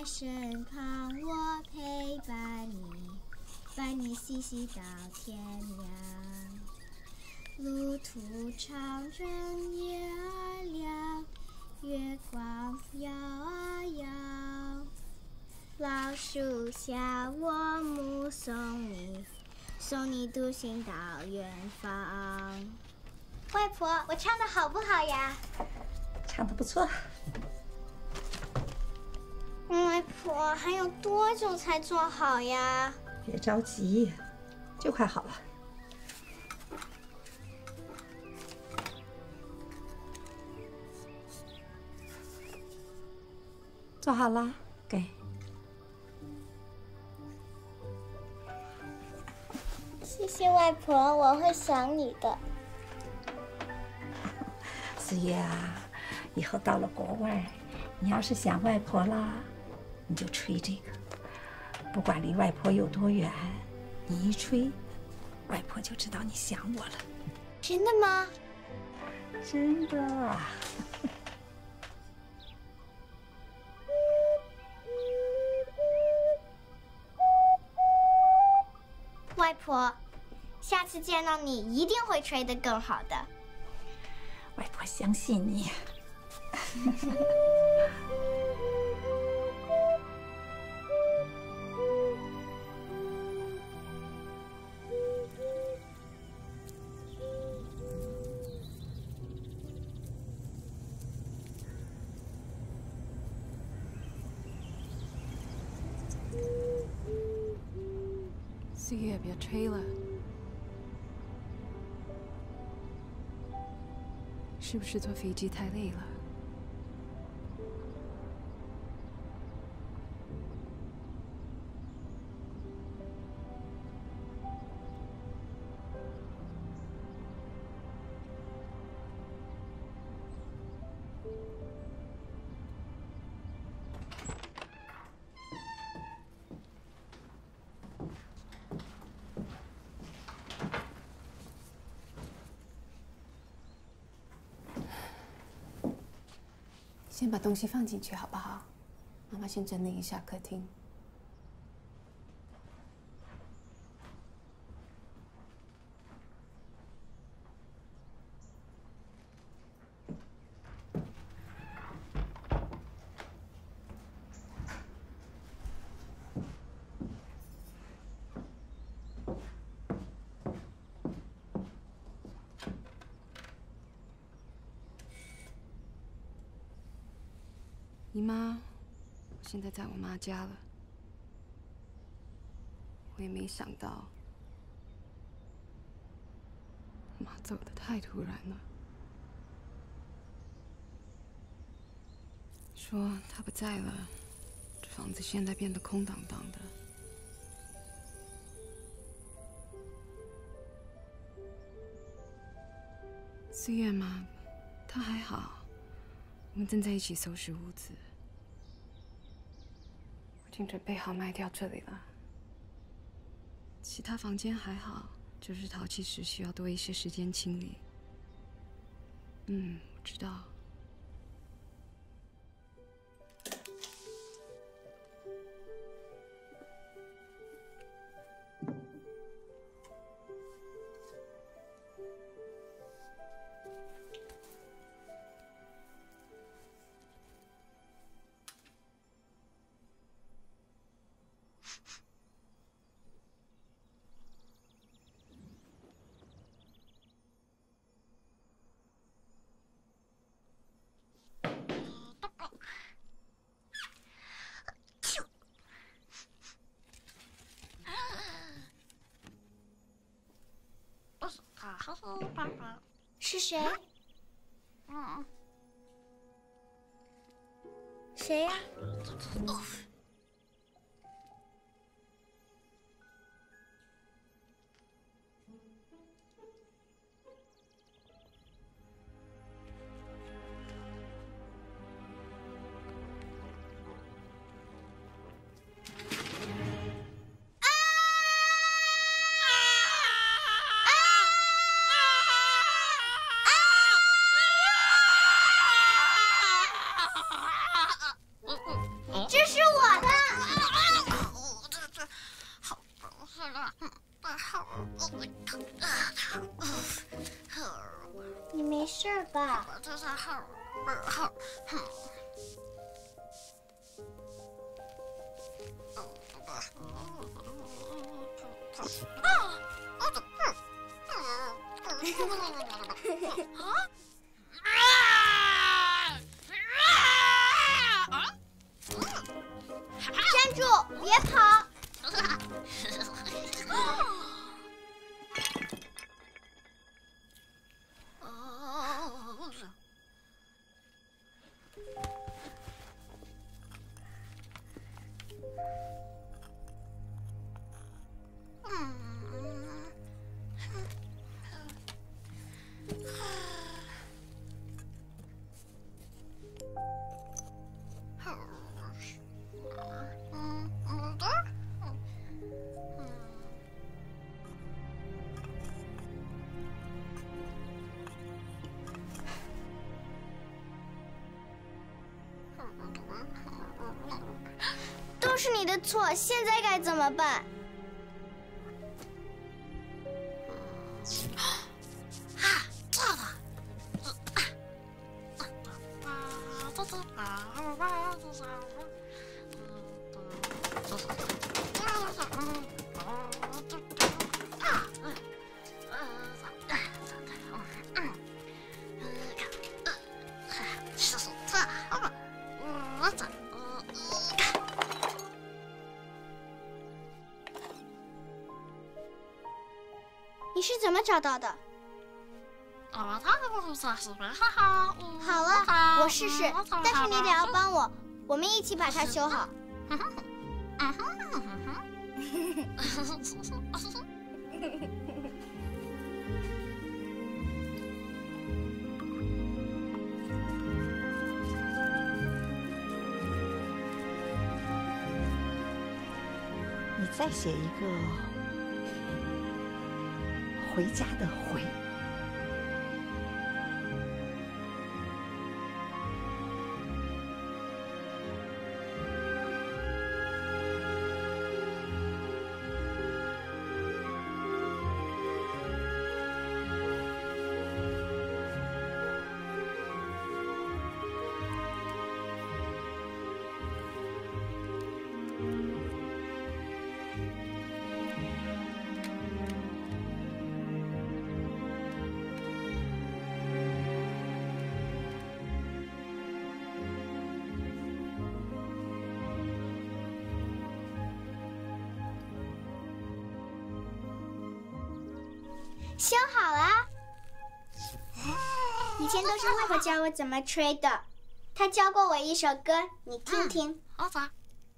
身旁，我陪伴你，伴你嬉戏到天亮。路途长，整夜儿亮，月光摇啊摇。老树下，我目送你，送你独行到远方。外婆，我唱的好不好呀？ 唱得不错。 外婆，还有多久才做好呀？ 别着急，就快好了。做好了，给。 谢谢外婆，我会想你的。 四月啊，以后到了国外，你要是想外婆啦，你就吹这个。不管离外婆有多远，你一吹，外婆就知道你想我了。 真的吗？ 真的。 外婆，下次见到你一定会吹得更好的。 外婆相信你。 四月，别吹了，是不是坐飞机太累了？先把东西放进去好不好？妈妈先整理一下客厅。姨妈，现在在我妈家了。我也没想到，妈走得太突然了。说她不在了，这房子现在变得空荡荡的。四月嘛，她还好。我们正在一起收拾屋子，我已经准备好卖掉这里了。其他房间还好，就是陶器时需要多一些时间清理。我知道。 是谁？谁呀？这是我。 吧。站住！别跑！都是你的错，现在该怎么办？你是怎么找到的？好了，我试试，但是你得要帮我，我们一起把它修好。 你再写一个回家的回。 修好了。以前都是外婆教我怎么吹的，她教过我一首歌，你听听。好吧。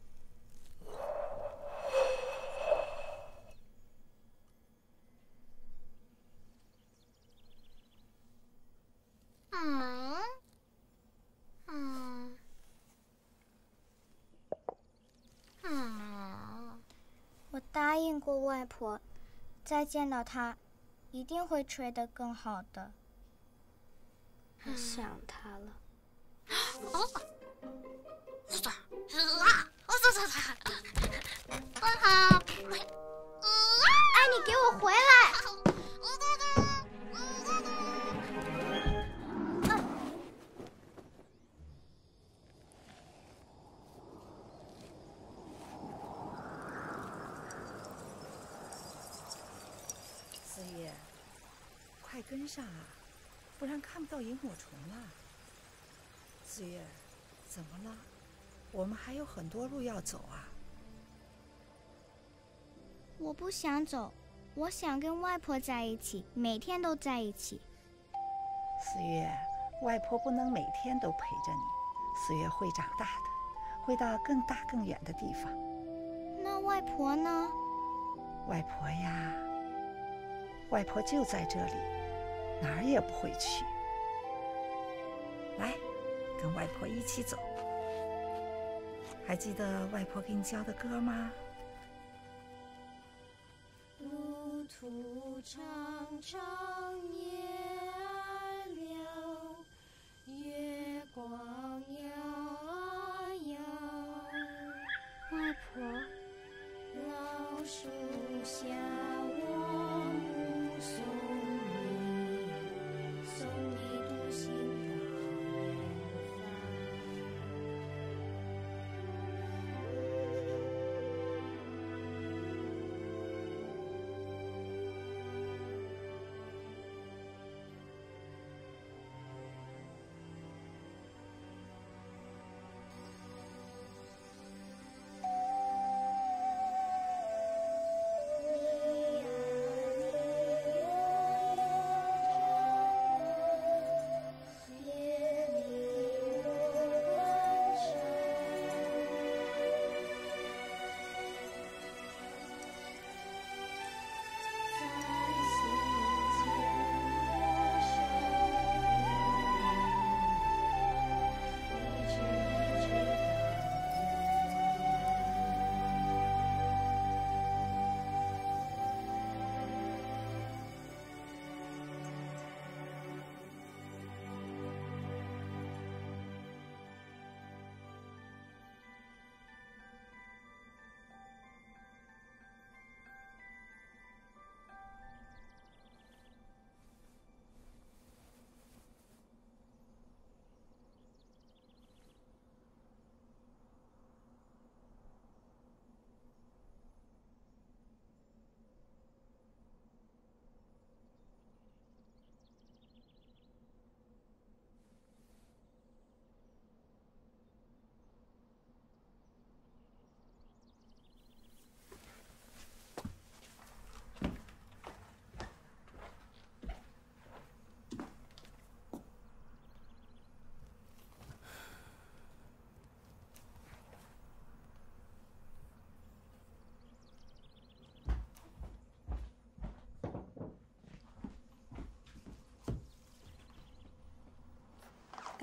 我答应过外婆，再见到她，一定会吹得更好的。我想她了。哎，你给我回来！ 四叶，快跟上啊，不然看不到萤火虫了。四叶，怎么了？我们还有很多路要走啊。 我不想走，我想跟外婆在一起，每天都在一起。 四月，外婆不能每天都陪着你，四月会长大的，会到更大更远的地方。 那外婆呢？ 外婆呀，外婆就在这里，哪儿也不会去。来，跟外婆一起走。还记得外婆给你教的歌吗？ 路途长长夜儿凉，月光摇啊摇。外婆，老树下我目送你，送你独行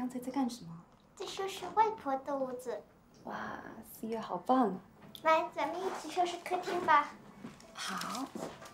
刚才在干什么？ 在收拾外婆的屋子。 哇，4月好棒啊！ 来，咱们一起收拾客厅吧。 好。